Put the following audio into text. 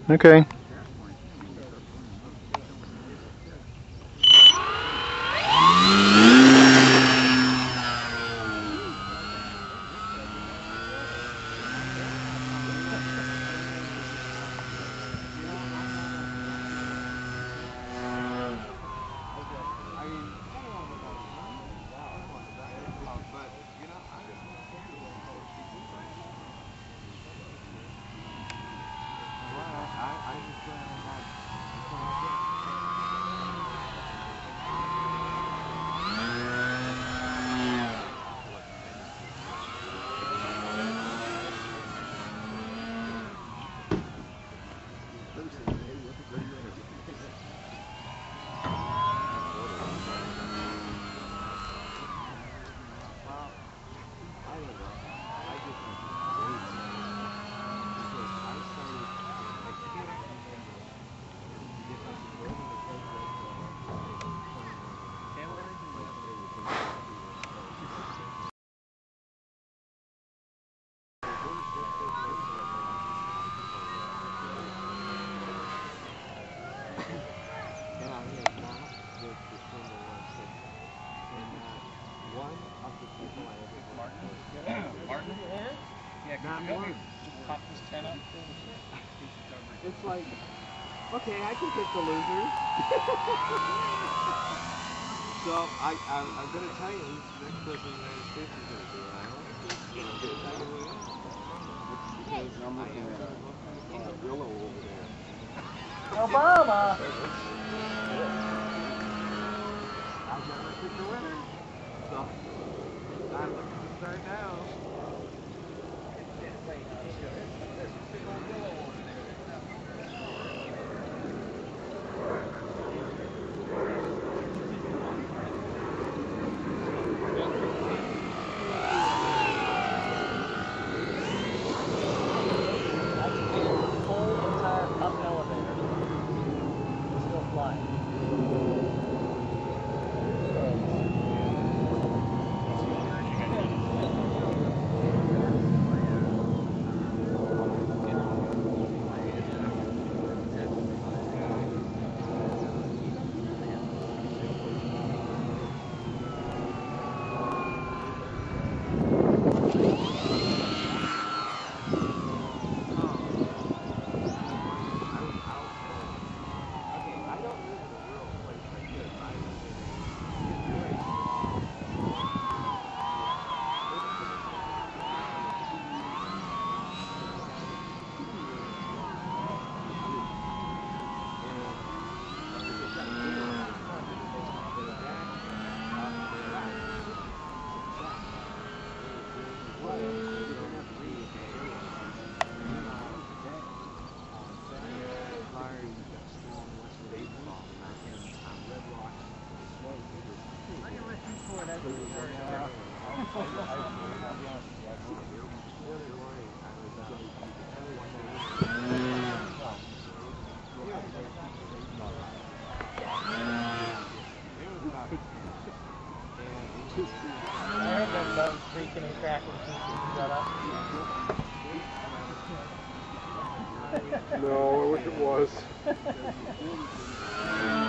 Okay. It's like, okay, I can pick the losers. So I'm going to tell you who the next president of the United States is going to be. I don't think it's going to be because I'm looking at Willow over there. Obama! I've never picked a winner. So I'm looking to start now. Creaking and cracking shut up. No, I wish it was.